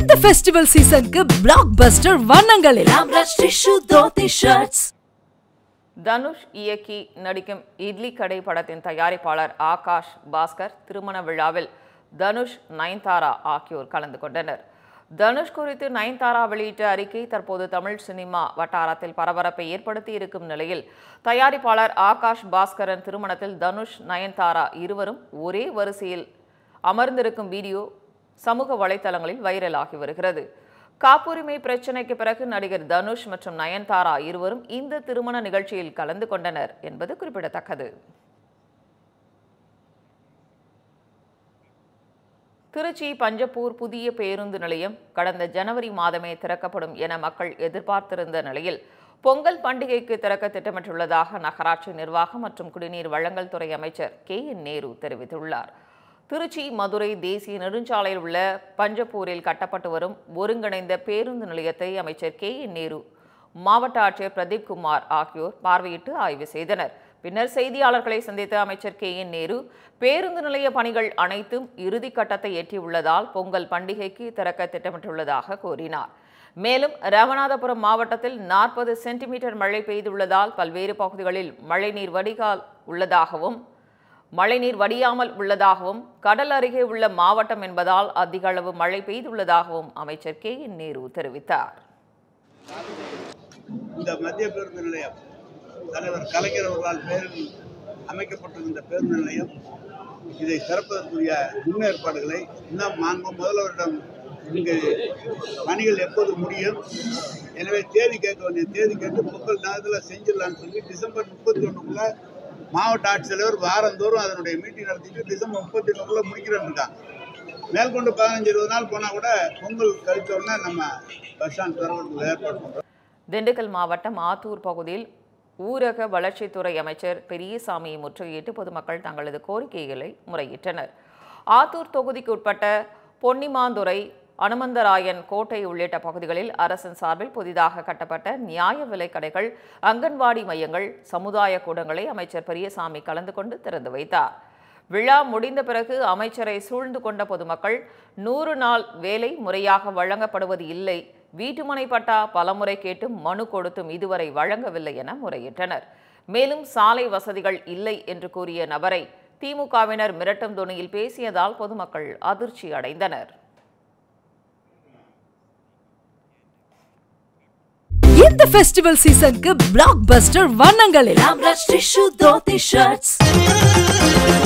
இந்த ஃபெஸ்டிவல் சீசனுக்கு பிளாக்பஸ்டர் வண்ணங்களில் அம்ராஜ் டிஷ்யூ தோத்தி ஷர்ட்ஸ். தனுஷ் இயக்கி நடிக்கும் இட்லி கடை படத்தின் தயாரிப்பாளர் ஆகாஷ் பாஸ்கர் திருமண விழாவில் தனுஷ் நயன்தாரா ஆகியோர் கலந்து கொண்டனர். தனுஷ் குறித்து நயன்தாரா வெளியிட்ட அறிக்கை தற்போது தமிழ் சினிமா வட்டாரத்தில் பரபரப்பை ஏற்படுத்தி இருக்கும் நிலையில் தயாரிப்பாளர் ஆகாஷ் பாஸ்கரன் திருமணத்தில் தனுஷ் நயன்தாரா இருவரும் ஒரே வரிசையில் அமர்ந்திருக்கும் வீடியோ சமூக வலைதளங்களில் வைரலாகி வருகிறது. காப்புரிமை பிரச்சினைக்கு பிறகு நடிகர் தனுஷ் மற்றும் நயன்தாரா இருவரும் இந்த திருமண நிகழ்ச்சியில் கலந்து கொண்டனர் என்பது குறிப்பிடத்தக்கது. திருச்சி பஞ்சப்பூர் புதிய பேருந்து நிலையம் கடந்த ஜனவரி மாதமே திறக்கப்படும் என மக்கள் எதிர்பார்த்திருந்த நிலையில் பொங்கல் பண்டிகைக்கு திறக்க திட்டமிட்டுள்ளதாக நகராட்சி நிர்வாகம் மற்றும் குடிநீர் வழங்கல் துறை அமைச்சர் KN நேரு தெரிவித்துள்ளார். திருச்சி மதுரை தேசிய நெடுஞ்சாலையில் உள்ள பஞ்சப்பூரில் கட்டப்பட்டு வரும் ஒருங்கிணைந்த பேருந்து நிலையத்தை அமைச்சர் KN நேரு, மாவட்ட ஆட்சியர் பிரதீப் குமார் ஆகியோர் பார்வையிட்டு ஆய்வு செய்தனர். பின்னர் செய்தியாளர்களை சந்தித்த அமைச்சர் KN நேரு, பேருந்து நிலைய பணிகள் அனைத்தும் இறுதி கட்டத்தை எட்டியுள்ளதால் பொங்கல் பண்டிகைக்கு திறக்க திட்டமிட்டுள்ளதாக கூறினார். மேலும் ராமநாதபுரம் மாவட்டத்தில் 40 சென்டிமீட்டர் மழை பெய்துள்ளதால் பல்வேறு பகுதிகளில் மழைநீர் வடியாமல் உள்ளதாகவும் கடல் அருகே உள்ள மாவட்டம் என்பதால் அதிக அளவு மழை பெய்துள்ளதாகவும் அமைச்சர் KN நேரு தெரிவித்தார். இந்த மத்திய பேருந்து நிலையம் தலைவர் கலைஞர் அவர்களால் பேரில் அமைக்கப்பட்டிருந்த பேருந்து நிலையம் இதை திறப்பதற்குரிய முன்னேற்பாடுகளை இன்னும் முதல்வரிடம் இங்கு பணிகள் எப்போது முடியும், எனவே தேதி கேட்டு பொங்கல் நேரத்தில் செஞ்சிடலான்னு சொல்லி டிசம்பர் 31க்குள்ள மாவட்ட ஆட்சித்தலைவர் வாரந்தோறும் அதனுடைய மீட்டிங் நடத்திட்டு டிசம்பர் 31க்குள்ள முடிக்கிறோம் இருக்காங்க. மேற்கொண்டு 15-20 நாள் போனால் கூட பொங்கல் கழிச்ச உடனே நம்ம பஸ் ஸ்டாண்ட் திறக்கிறதுக்கு ஏற்பாடு பண்ணுறோம். திண்டுக்கல் மாவட்டம் ஆத்தூர் பகுதியில் ஊரக வளர்ச்சித்துறை அமைச்சர் பெரியசாமியை முற்றுகையிட்டு பொதுமக்கள் தங்களது கோரிக்கைகளை முறையிட்டனர். ஆத்தூர் தொகுதிக்கு உட்பட்ட பொன்னிமாந்துறை, அனுமந்தராயன் கோட்டை உள்ளிட்ட பகுதிகளில் அரசின் சார்பில் புதிதாக கட்டப்பட்ட நியாய விலை கடைகள், அங்கன்வாடி மையங்கள், சமுதாய கூடங்களை அமைச்சர் பெரியசாமி கலந்து கொண்டு திறந்து வைத்தார். விழா முடிந்த பிறகு அமைச்சரை சூழ்ந்து கொண்ட பொதுமக்கள் 100 நாள் வேலை முறையாக வழங்கப்படுவது இல்லை, வீட்டுமனை பட்டா பலமுறை கேட்டும் மனு கொடுத்தும் இதுவரை வழங்கவில்லை என முறையிட்டனர். மேலும் சாலை வசதிகள் இல்லை என்று கூறிய நபரை திமுகவினர் மிரட்டும் தொனியில் பேசியதால் பொதுமக்கள் அதிர்ச்சி அடைந்தனர். இந்த ஃபெஸ்டிவல் சீசனுக்கு பிளாக்பஸ்டர் வண்ணங்களில் அம்ராஜ் டிஷ்யூ தோத்தி ஷர்ட்ஸ்.